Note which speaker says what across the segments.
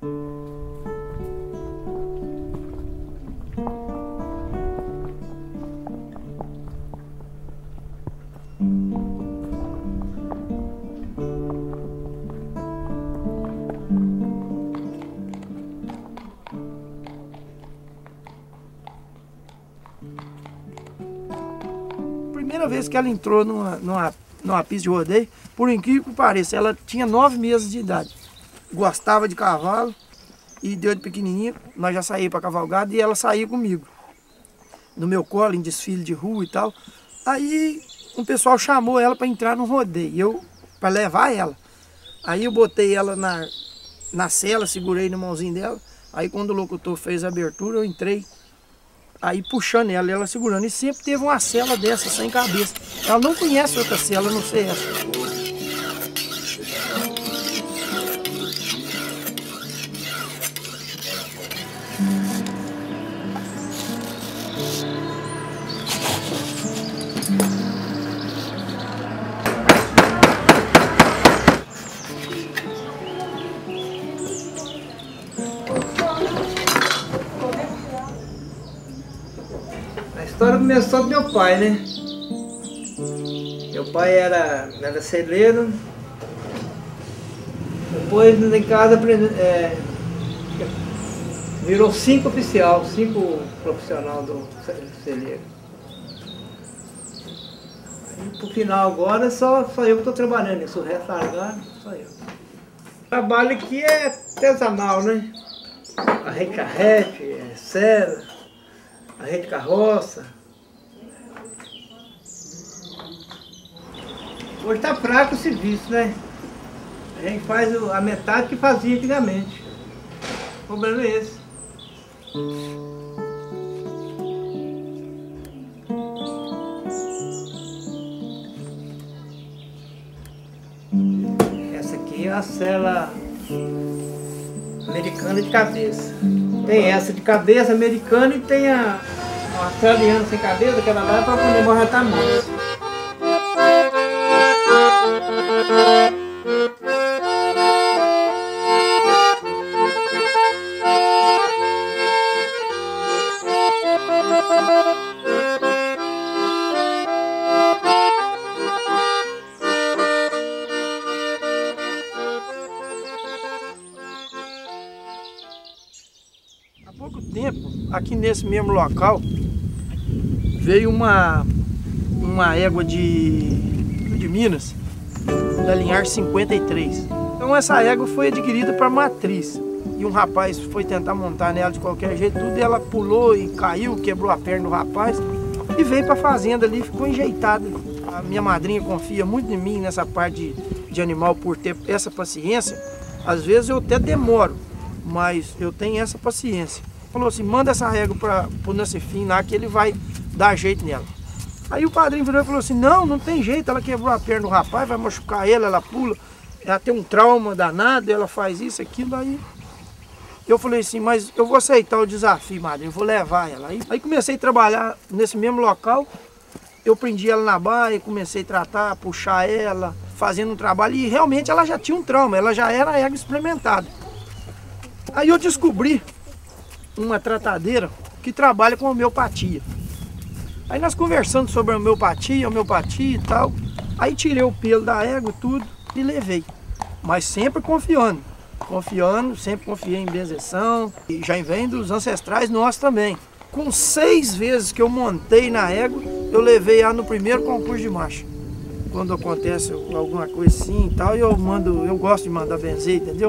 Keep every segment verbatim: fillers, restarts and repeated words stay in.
Speaker 1: Primeira vez que ela entrou numa, numa, numa pista de rodeio, por incrível que pareça, ela tinha nove meses de idade. Gostava de cavalo e deu de pequenininha, nós já saímos para cavalgada e ela saía comigo. No meu colo, em desfile de rua e tal. Aí um pessoal chamou ela para entrar no rodeio, eu para levar ela. Aí eu botei ela na, na sela, segurei na mãozinha dela. Aí quando o locutor fez a abertura, eu entrei. Aí puxando ela, ela segurando. E sempre teve uma cela dessa, sem cabeça. Ela não conhece outra cela, a não ser essa.
Speaker 2: A história começou do meu pai, né? Meu pai era, era celeiro. Depois em casa é, virou cinco oficial, cinco profissional do celeiro. E pro final agora só, só eu que estou trabalhando isso, o resto largado, só eu. O trabalho aqui é artesanal, né? A rede carrete, é cera, a rede carroça. Hoje está fraco o serviço, né? A gente faz a metade que fazia antigamente. O problema é esse. Essa aqui é a cela americana de cabeça. Tem essa de cabeça americana e tem a, a australiana sem cabeça, aquela lá é para poder morretar mais.
Speaker 1: Há pouco tempo, aqui nesse mesmo local, veio uma, uma égua de, de Minas, da linhagem cinquenta e três. Então essa égua foi adquirida para matriz. E um rapaz foi tentar montar nela de qualquer jeito, tudo, e ela pulou e caiu, quebrou a perna do rapaz e veio para a fazenda ali, ficou enjeitada. A minha madrinha confia muito em mim nessa parte de, de animal por ter essa paciência. Às vezes eu até demoro, mas eu tenho essa paciência. Falou assim, manda essa égua para o Nacifim lá que ele vai dar jeito nela. Aí o padrinho virou e falou assim, não, não tem jeito, ela quebrou a perna do rapaz, vai machucar ela, ela pula, ela tem um trauma danado, ela faz isso, aquilo, aí... Eu falei assim, mas eu vou aceitar o desafio, madrinha, eu vou levar ela. Aí, aí comecei a trabalhar nesse mesmo local, eu prendi ela na baia, comecei a tratar, puxar ela, fazendo um trabalho, e realmente ela já tinha um trauma, ela já era égua experimentada. Aí eu descobri uma tratadeira que trabalha com homeopatia. Aí nós conversando sobre a homeopatia, homeopatia e tal, aí tirei o pelo da égua, tudo, e levei. Mas sempre confiando, confiando, sempre confiei em benzeção, e já vem dos ancestrais nossos também. Com seis vezes que eu montei na égua, eu levei ela no primeiro concurso de marcha. Quando acontece alguma coisa assim e tal, eu mando, eu gosto de mandar benzer, entendeu?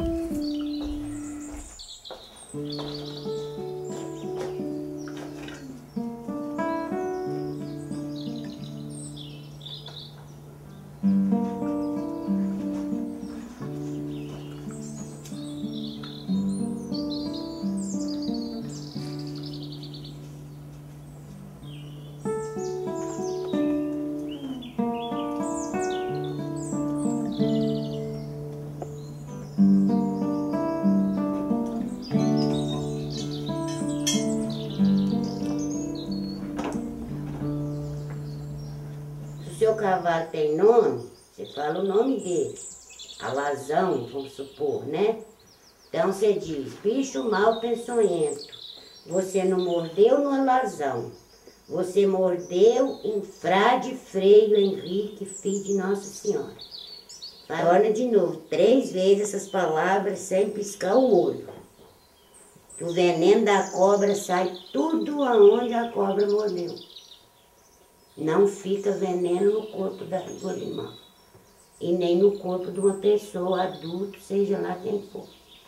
Speaker 3: Se o seu cavalo tem nome, você fala o nome dele. Alazão, vamos supor, né? Então você diz, bicho mau peçonhento, você não mordeu no alazão, você mordeu em frade Freio Henrique, filho de Nossa Senhora. Fala de novo, três vezes essas palavras sem piscar o olho. Que o veneno da cobra sai tudo aonde a cobra mordeu. Não fica veneno no corpo do animal. E nem no corpo de uma pessoa adulta, seja lá quem for.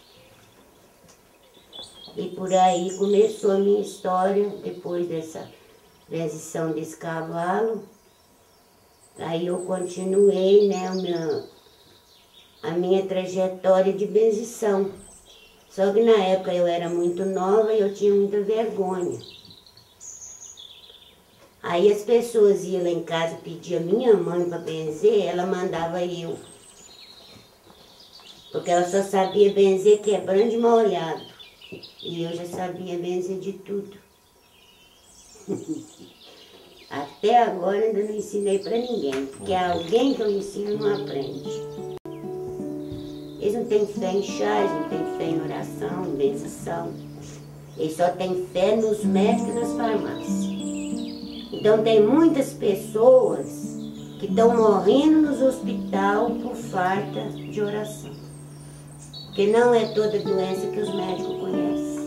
Speaker 3: E por aí começou a minha história, depois dessa benzição desse cavalo. Aí eu continuei, né, a minha, a minha trajetória de benzição. Só que na época eu era muito nova e eu tinha muita vergonha. Aí as pessoas iam lá em casa pedir a minha mãe para benzer, ela mandava eu. Porque ela só sabia benzer quebrando de molhado. E eu já sabia benzer de tudo. Até agora ainda não ensinei para ninguém, porque alguém que eu ensino não aprende. Eles não têm fé em chá, eles não têm fé em oração, em benção. Eles só têm fé nos médicos e nas farmácias. Então tem muitas pessoas que estão morrendo nos hospitais por falta de oração. Porque não é toda doença que os médicos conhecem.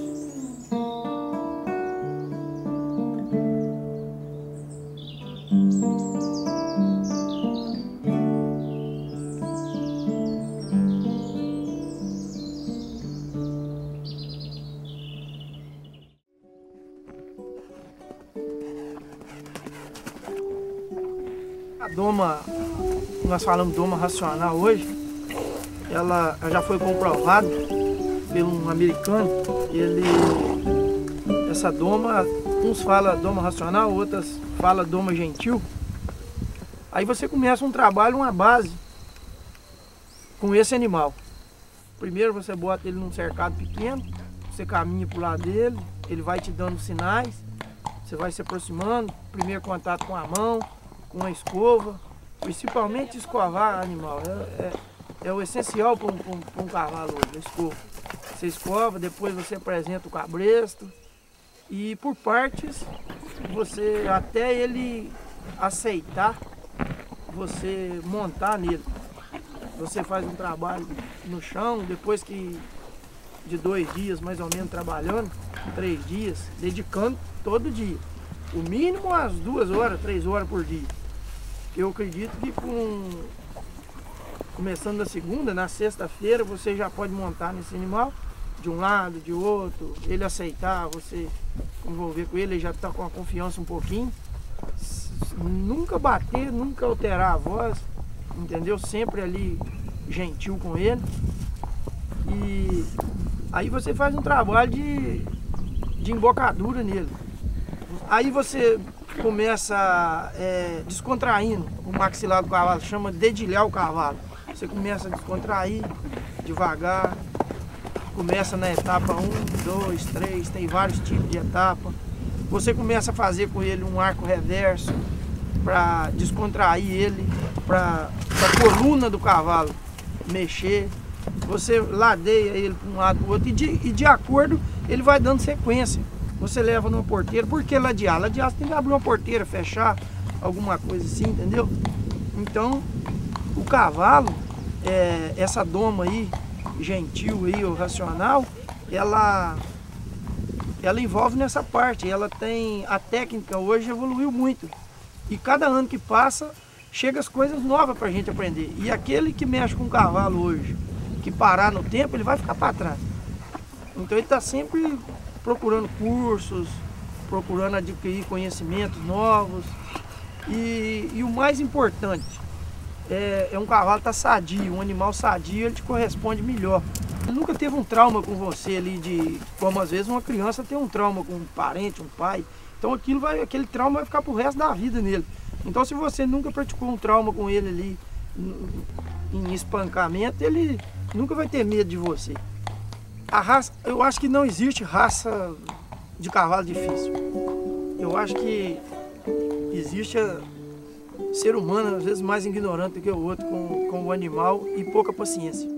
Speaker 1: A doma, nós falamos doma racional hoje, ela já foi comprovado por um americano. Ele, essa doma, uns falam doma racional, outras falam doma gentil. Aí você começa um trabalho, uma base com esse animal. Primeiro você bota ele num cercado pequeno, você caminha pro lado dele, ele vai te dando sinais, você vai se aproximando, primeiro contato com a mão, com a escova, principalmente escovar animal, é, é, é o essencial para um, um, um cavalo hoje, a escova. Você escova, depois você apresenta o cabresto e por partes, você até ele aceitar, você montar nele. Você faz um trabalho no chão, depois que de dois dias mais ou menos trabalhando, três dias, dedicando todo dia. O mínimo umas duas horas, três horas por dia. Eu acredito que com começando na segunda, na sexta-feira, você já pode montar nesse animal, de um lado, de outro, ele aceitar, você envolver com ele, ele já está com a confiança um pouquinho. Nunca bater, nunca alterar a voz, entendeu? Sempre ali gentil com ele. E aí você faz um trabalho de, de embocadura nele. Aí você começa é, descontraindo o maxilar do cavalo, chama de dedilhar o cavalo. Você começa a descontrair devagar, começa na etapa um, dois, três, tem vários tipos de etapa. Você começa a fazer com ele um arco reverso para descontrair ele, para a coluna do cavalo mexer. Você ladeia ele para um lado para o outro e de, e de acordo ele vai dando sequência. Você leva numa porteira, por que ladear? Ladear você tem que abrir uma porteira, fechar, alguma coisa assim, entendeu? Então, o cavalo, é, essa doma aí, gentil aí, ou racional, ela, ela envolve nessa parte, ela tem, a técnica hoje evoluiu muito. E cada ano que passa, chega as coisas novas para a gente aprender. E aquele que mexe com o cavalo hoje, que parar no tempo, ele vai ficar para trás. Então ele está sempre procurando cursos, procurando adquirir conhecimentos novos. E, e o mais importante, é, é um cavalo tá sadio, um animal sadio, ele te corresponde melhor. Ele nunca teve um trauma com você ali, de, como às vezes uma criança tem um trauma com um parente, um pai. Então aquilo vai, aquele trauma vai ficar pro resto da vida nele. Então se você nunca praticou um trauma com ele ali, em espancamento, ele nunca vai ter medo de você. A raça, eu acho que não existe raça de cavalo difícil. Eu acho que existe ser humano, às vezes mais ignorante do que o outro com, com o animal e pouca paciência.